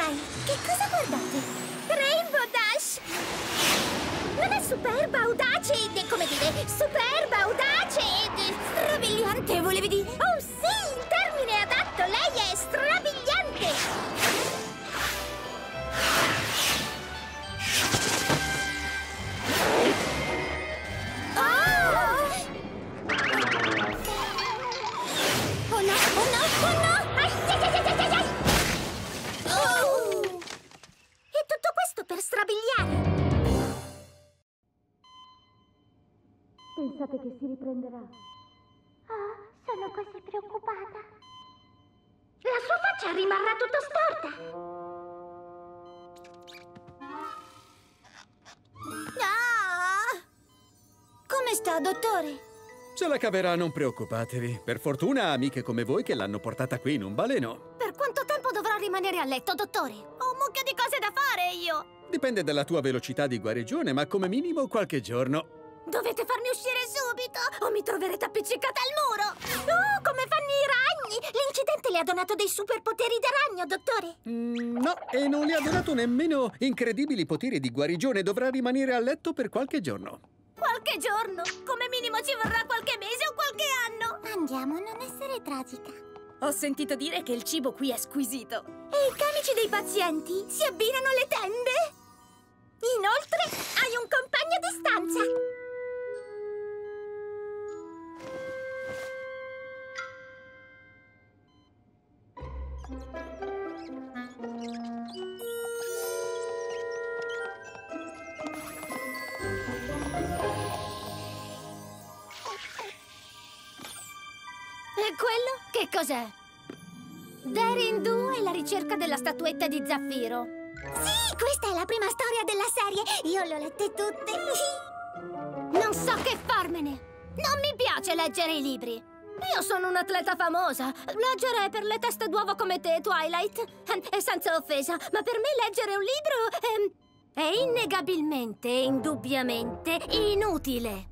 Dai, che cosa guardate? Rainbow Dash! Non è superba, audace ed... come dire, superba, audace ed... strabiliante, volevi dire? Oh sì, il termine adatto, lei è strabiliante! Oh no, oh no, oh no! Ai, ai, ai, ai, ai, ai. Oh! E tutto questo per strabiliare? Pensate che si riprenderà? Oh, sono così preoccupata. La sua faccia rimarrà tutta storta. Ah! Come sta, dottore? Se la caverà, non preoccupatevi. Per fortuna ha amiche come voi che l'hanno portata qui in un baleno. Per quanto tempo dovrò rimanere a letto, dottore? Ho un mucchio di cose da fare, io! Dipende dalla tua velocità di guarigione, ma come minimo qualche giorno. Dovete farmi uscire subito o mi troverete appiccicata al muro! Oh, come fanno i ragni! L'incidente le ha donato dei superpoteri da ragno, dottore! No, e non le ha donato nemmeno incredibili poteri di guarigione. Dovrà rimanere a letto per qualche giorno. Qualche giorno? Come minimo ci vorrà qualche mese o qualche anno! Andiamo a non essere tragica. Ho sentito dire che il cibo qui è squisito. E i camici dei pazienti si abbinano alle tende? Inoltre, hai un compagno di stanza! E quello? Che cos'è? Daring Do e la ricerca della statuetta di Zaffiro. Sì, questa è la prima storia della serie. Io le ho lette tutte. Non so che farmene. Non mi piace leggere i libri. Io sono un'atleta famosa. Leggere per le teste d'uovo come te, Twilight. E senza offesa, ma per me leggere un libro è innegabilmente e indubbiamente inutile.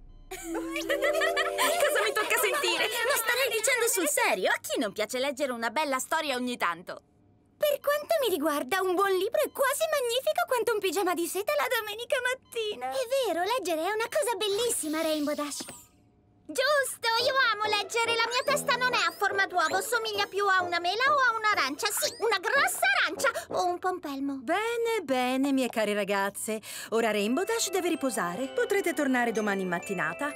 Cosa mi tocca sentire? Lo starei dicendo sul serio. A chi non piace leggere una bella storia ogni tanto? Per quanto mi riguarda, un buon libro è quasi magnifico quanto un pigiama di seta la domenica mattina. È vero, leggere è una cosa bellissima, Rainbow Dash. Giusto, io amo leggere. La mia testa non è a forma d'uovo, somiglia più a una mela o a un'arancia. Sì, una grossa arancia o un pompelmo. Bene, bene, mie care ragazze. Ora Rainbow Dash deve riposare. Potrete tornare domani in mattinata.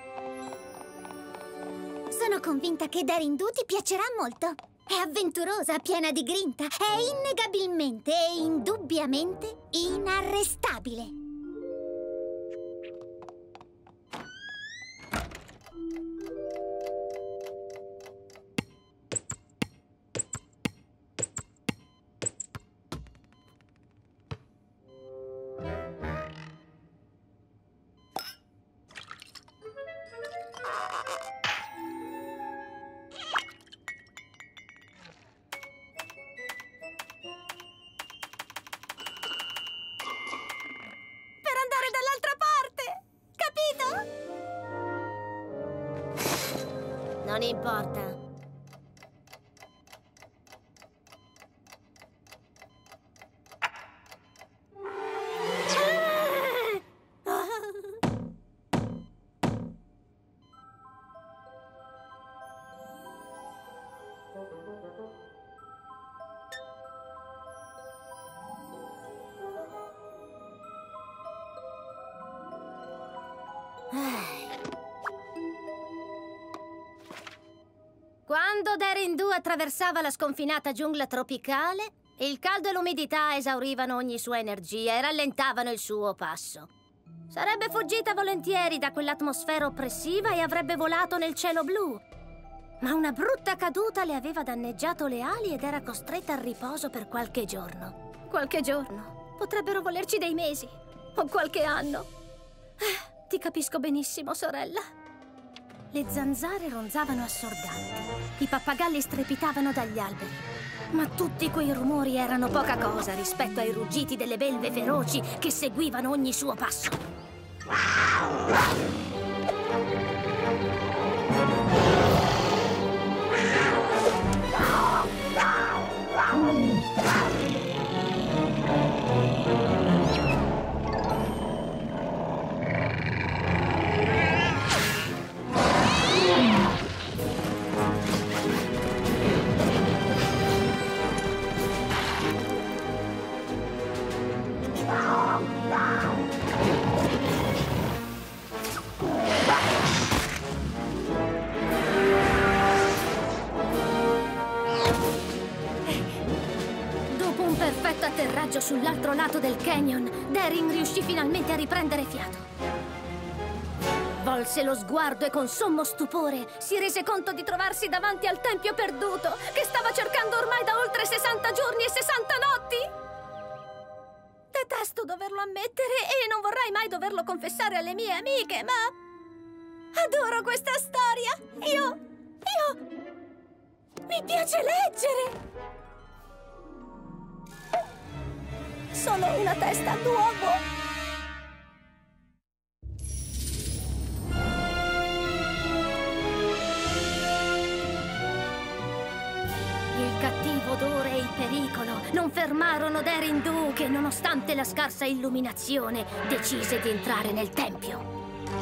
Sono convinta che Daring Do ti piacerà molto. È avventurosa, piena di grinta. È innegabilmente e indubbiamente inarrestabile. Non importa. Quando Daring Do attraversava la sconfinata giungla tropicale, il caldo e l'umidità esaurivano ogni sua energia e rallentavano il suo passo. Sarebbe fuggita volentieri da quell'atmosfera oppressiva e avrebbe volato nel cielo blu. Ma una brutta caduta le aveva danneggiato le ali ed era costretta al riposo per qualche giorno. Qualche giorno? Potrebbero volerci dei mesi. O qualche anno. Ti capisco benissimo, sorella. Le zanzare ronzavano assordanti. I pappagalli strepitavano dagli alberi. Ma tutti quei rumori erano poca cosa rispetto ai ruggiti delle belve feroci che seguivano ogni suo passo. pomeriggio, sull'altro lato del canyon, Darin riuscì finalmente a riprendere fiato. Volse lo sguardo e con sommo stupore si rese conto di trovarsi davanti al tempio perduto che stava cercando ormai da oltre 60 giorni e 60 notti. Detesto doverlo ammettere e non vorrei mai doverlo confessare alle mie amiche, ma adoro questa storia. Mi piace leggere. Sono una testa d'uomo. Il cattivo odore e il pericolo non fermarono Darin Du, che nonostante la scarsa illuminazione decise di entrare nel tempio.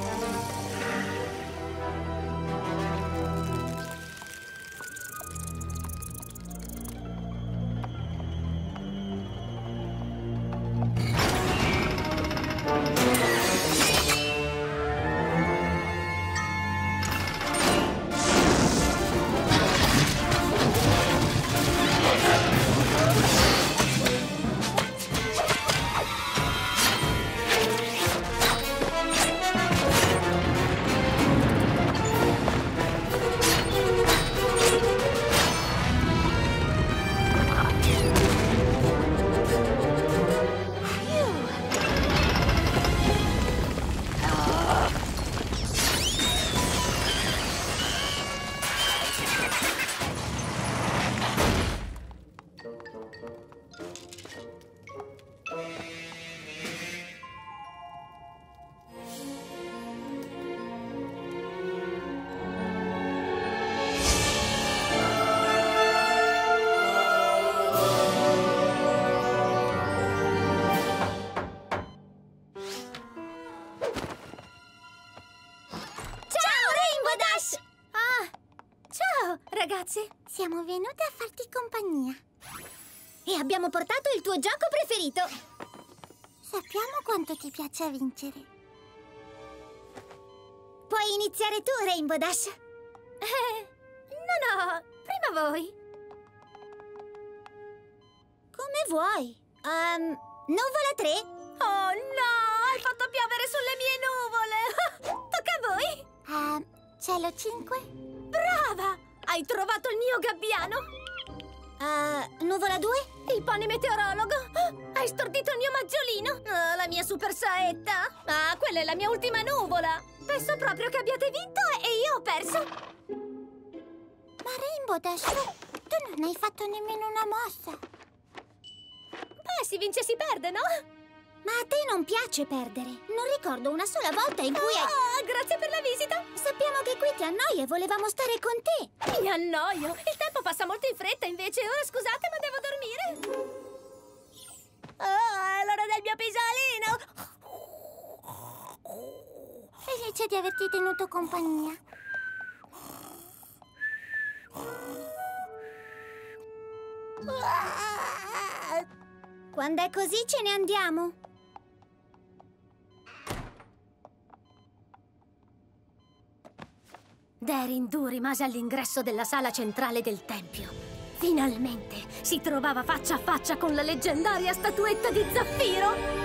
Ragazzi, siamo venute a farti compagnia. E abbiamo portato il tuo gioco preferito. Sappiamo quanto ti piace vincere. Puoi iniziare tu, Rainbow Dash. No, prima voi. Come vuoi. Nuvola 3? Oh no, hai fatto piovere sulle mie nuvole. Tocca a voi. Cielo 5? Brava! Hai trovato il mio gabbiano? Nuvola 2? Il pony meteorologo? Hai stordito il mio maggiolino? La mia super saetta? Quella è la mia ultima nuvola! Penso proprio che abbiate vinto e io ho perso! Ma Rainbow Dash, tu non hai fatto nemmeno una mossa! Beh, si vince e si perde, no? Ma a te non piace perdere! Non ricordo una sola volta in cui hai... Grazie per la visita! Sappiamo che qui ti annoi e volevamo stare con te! Mi annoio! Il tempo passa molto in fretta, invece. Ora scusate, ma devo dormire! È l'ora del mio pisolino! Felice di averti tenuto compagnia. Quando è così ce ne andiamo. Darin Du rimase all'ingresso della sala centrale del tempio. Finalmente si trovava faccia a faccia con la leggendaria statuetta di Zaffiro.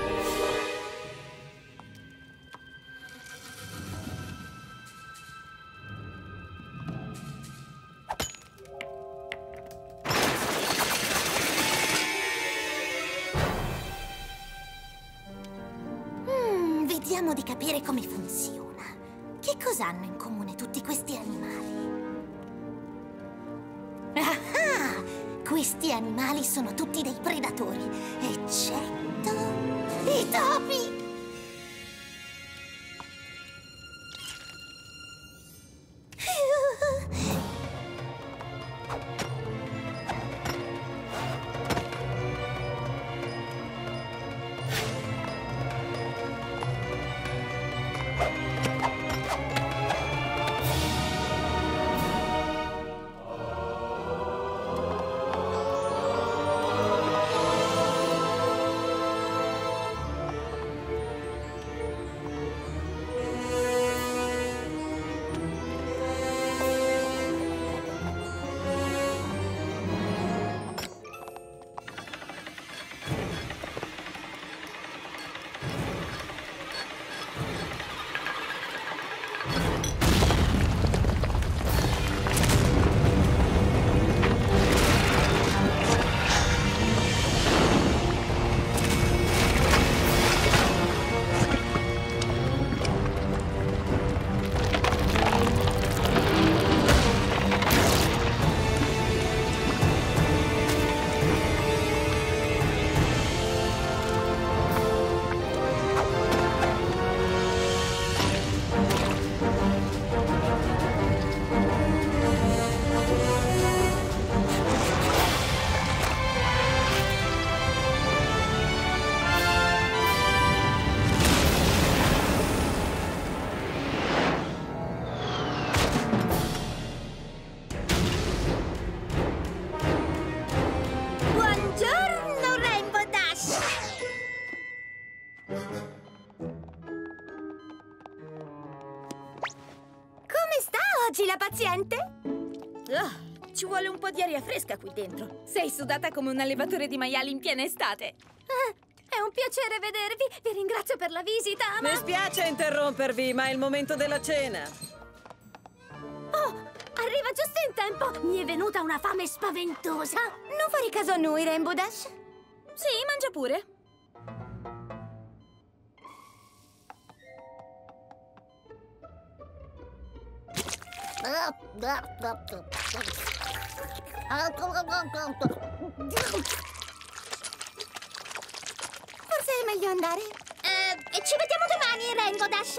Vediamo di capire come funziona. Che cosa hanno in comune tutti questi animali? Ah! Questi animali sono tutti dei predatori, eccetto i topi! paziente? Ci vuole un po' di aria fresca qui dentro. Sei sudata come un allevatore di maiali in piena estate. È un piacere vedervi. Vi ringrazio per la visita, ma... Mi spiace interrompervi, ma è il momento della cena. Oh, arriva giusto in tempo. Mi è venuta una fame spaventosa. Non fare caso a noi, Rainbow Dash? Sì, mangia pure. Forse è meglio andare. Ci vediamo domani, Rainbow Dash.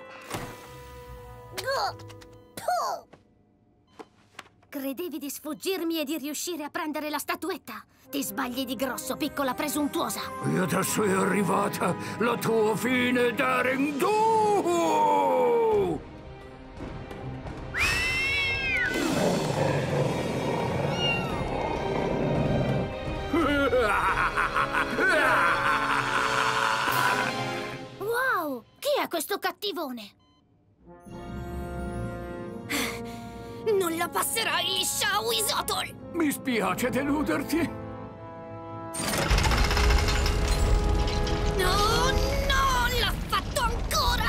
Credevi di sfuggirmi e di riuscire a prendere la statuetta? Ti sbagli di grosso, piccola presuntuosa. E adesso è arrivata la tua fine, Daring Do! Wow! Chi è questo cattivone? Non la passerai liscia, Whizottle! Mi spiace deluderti. No, no! L'ha fatto ancora!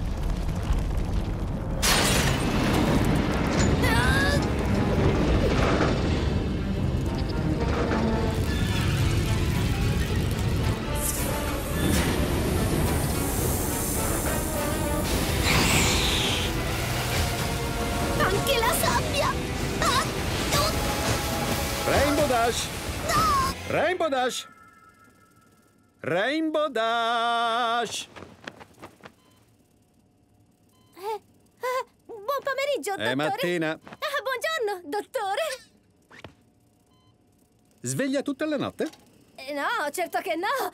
Anche la sabbia. Rainbow Dash! Rainbow Dash! Rainbow Dash! Buon pomeriggio, dottore. È mattina. Buongiorno, dottore. Sveglia tutta la notte? No, certo che no.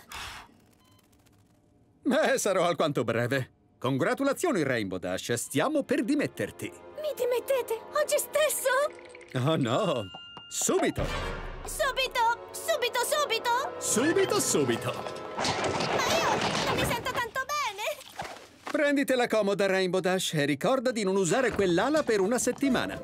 Beh, sarò alquanto breve. Congratulazioni, Rainbow Dash. Stiamo per dimetterti. Mi dimettete oggi stesso? Oh no! Subito! Subito! Subito, subito! Subito, subito! Ma io non mi sento tanto bene! Prenditela comoda, Rainbow Dash, e ricorda di non usare quell'ala per una settimana.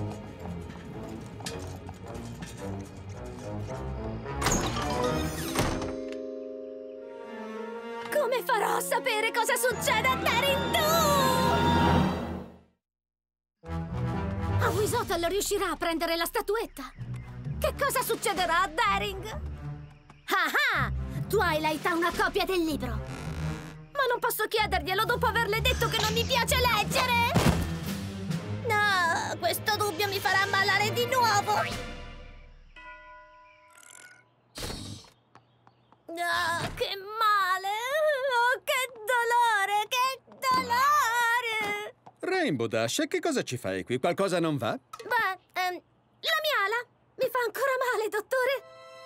Come farò a sapere cosa succede a Daring Do? A Whizottle riuscirà a prendere la statuetta? Che cosa succederà a Daring? Ah! Twilight ha una copia del libro. Ma non posso chiederglielo dopo averle detto che non mi piace leggere! No, questo dubbio mi farà ammalare di nuovo! Oh, che male! Oh, che dolore! Che dolore! Rainbow Dash, che cosa ci fai qui? Qualcosa non va? Beh, la mia ala mi fa ancora male, dottore!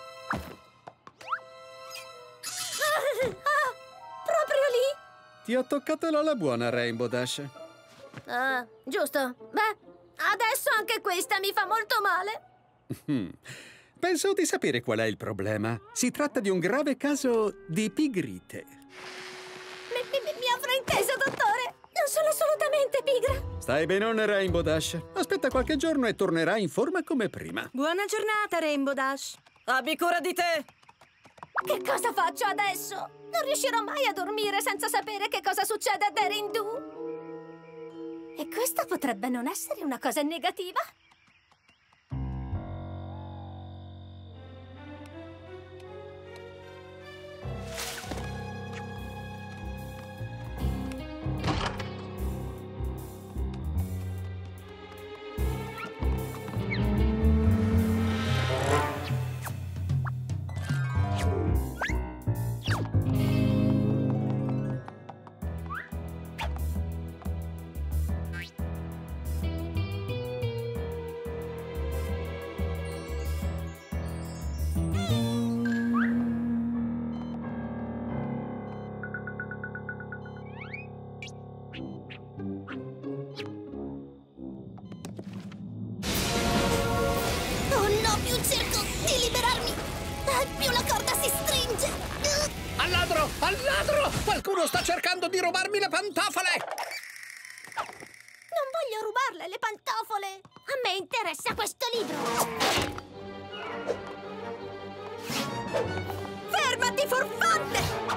Proprio lì! Ti ho toccato l'ala buona, Rainbow Dash. Giusto. Beh, adesso anche questa mi fa molto male. Penso di sapere qual è il problema. Si tratta di un grave caso di pigrite. Mi ha frainteso, dottore! Non sono assolutamente pigra! Stai benone, Rainbow Dash. Aspetta qualche giorno e tornerai in forma come prima. Buona giornata, Rainbow Dash. Abbi cura di te. Che cosa faccio adesso? Non riuscirò mai a dormire senza sapere che cosa succede a Daring Do. E questa potrebbe non essere una cosa negativa. Al ladro! Qualcuno sta cercando di rubarmi le pantofole! Non voglio rubarle le pantofole! A me interessa questo libro! Fermati, furfante!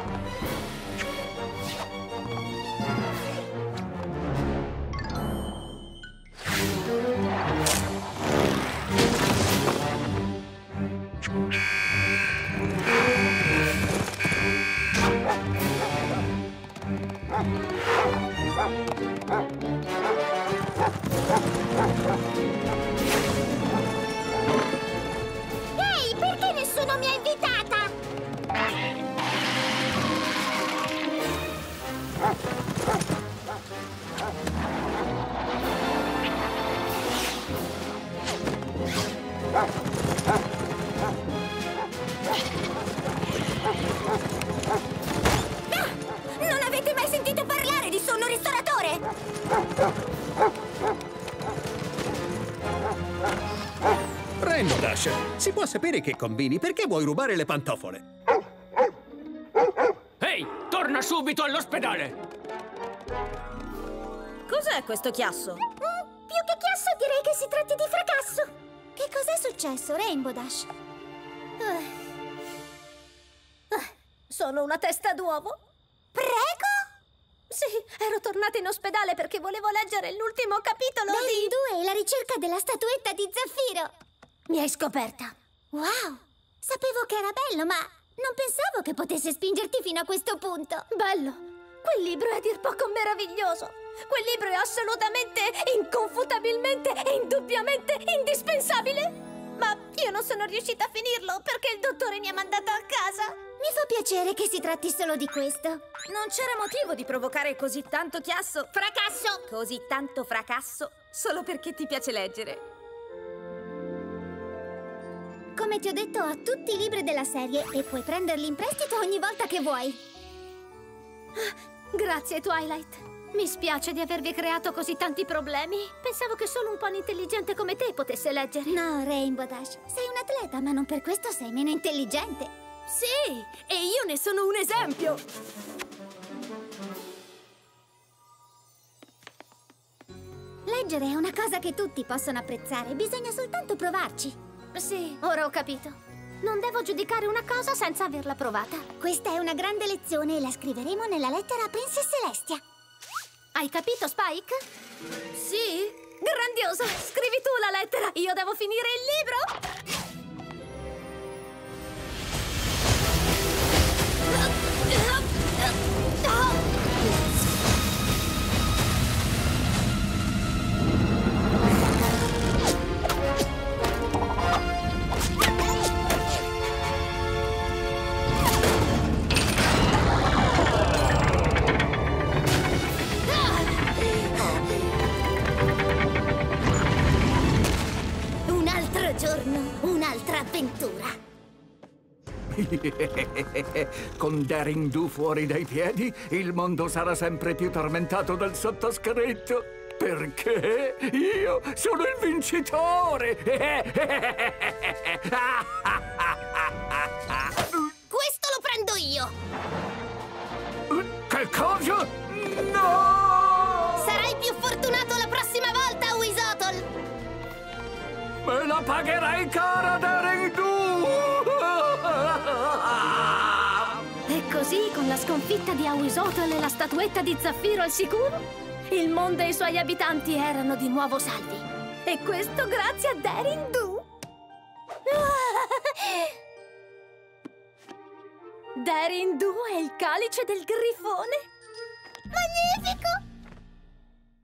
Ehi, perché nessuno mi ha invitata? Non avete mai sentito parlare di sonno ristoratore? Rainbow Dash, si può sapere che combini? Perché vuoi rubare le pantofole? Ehi, torna subito all'ospedale! Cos'è questo chiasso? Più che chiasso direi che si tratti di fracasso. Che cos'è successo, Rainbow Dash? Sono una testa d'uovo. Prego? Sì, ero tornata in ospedale perché volevo leggere l'ultimo capitolo Daring 2 e la ricerca della statuetta di Zaffiro. Mi hai scoperta. Wow, sapevo che era bello, ma non pensavo che potesse spingerti fino a questo punto. Bello. Quel libro è a dir poco meraviglioso. Quel libro è assolutamente, inconfutabilmente e indubbiamente indispensabile. Ma io non sono riuscita a finirlo perché il dottore mi ha mandato a casa. Mi fa piacere che si tratti solo di questo. Non c'era motivo di provocare così tanto chiasso. Fracasso! Così tanto fracasso solo perché ti piace leggere. Come ti ho detto, ho tutti i libri della serie e puoi prenderli in prestito ogni volta che vuoi. Grazie, Twilight. Mi spiace di avervi creato così tanti problemi. Pensavo che solo un po' intelligente come te potesse leggere. No, Rainbow Dash, sei un atleta, ma non per questo sei meno intelligente. Sì, e io ne sono un esempio. Leggere è una cosa che tutti possono apprezzare, bisogna soltanto provarci. Sì, ora ho capito. Non devo giudicare una cosa senza averla provata. Questa è una grande lezione e la scriveremo nella lettera a Princess Celestia. Hai capito, Spike? Sì? Grandioso! Scrivi tu la lettera! Io devo finire il libro! Un altro giorno, un'altra avventura. Con Daring Do fuori dai piedi, il mondo sarà sempre più tormentato del sottoscritto. Perché io sono il vincitore! Questo lo prendo io. Che cosa? No! Sarai più fortunato la prossima volta, Weasottle. Me la pagherai cara, Daring Do! E così, con la sconfitta di Awisottle e la statuetta di Zaffiro al sicuro, il mondo e i suoi abitanti erano di nuovo salvi. E questo grazie a Daring Do. Daring Do è il calice del grifone. Magnifico!